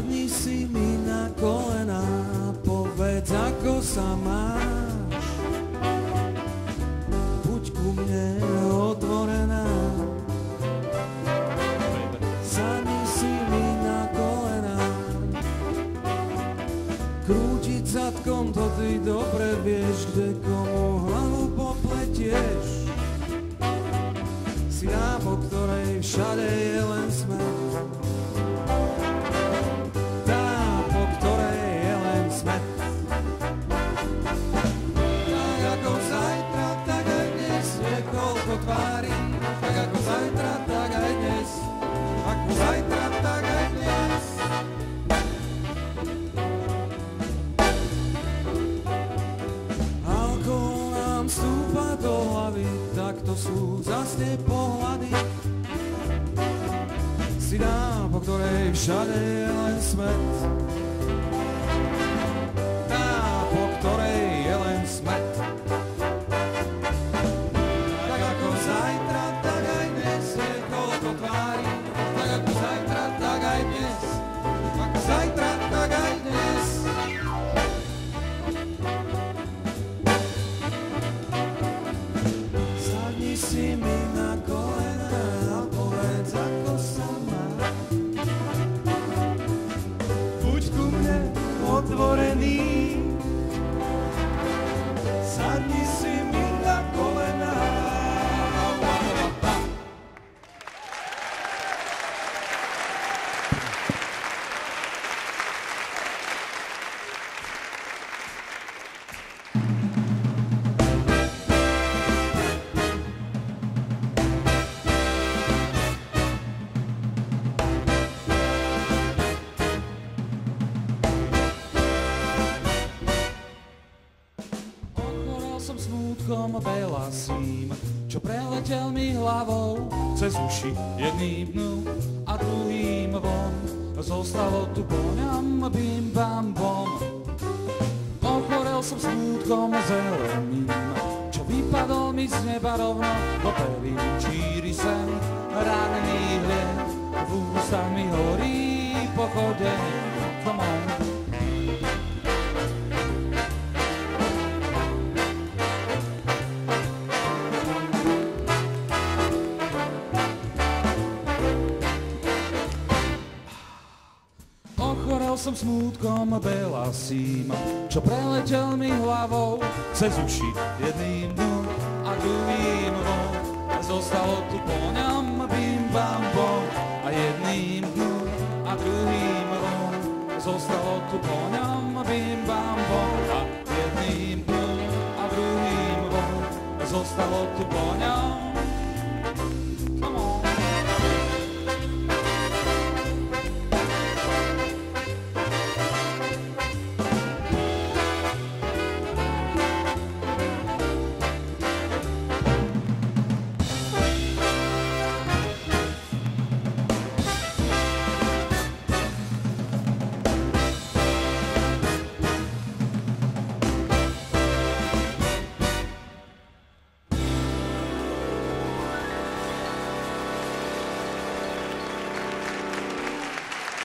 Sadni si mi na kolená, povedz, ako sa máš. Buď ku mne otvorená. Sadni si mi na kolená. Krútiť zadkom, to ty dobre vieš, kde komu hlavu popletieš. Si dám, po ktorej všade je len smet. Tvári, tak ako zajtra, tak aj dnes. Ako zajtra, tak aj dnes. Alkohol nám vstúpa do hlavy, tak to sú zase pohľady. Si dám, po ktorej všade je len smet. Tá, po ktorej je len smet. Zajtra, tak aj dnes. Sadni si mi na kolená a povedz, ako sa máš. Buď ku mne otvorený. Sadni si mi na kolená. Belasím, čo preletel mi hlavou cez uši jedným dnu a druhým von. Zostalo tu po ňom bim bam bom. Ochorel som smútkom zeleným, čo vypadol mi z neba rovno do pelín. Číri sem ranený hlieb, v ústach mi horí pochodenie. Come on. Som smútkom belasím, čo preletel mi hlavou cez uši jedným dňom a druhým von. Zostalo tu po ňom bim bam bom a jedným dňom a druhým von. Zostalo tu po ňom bim bam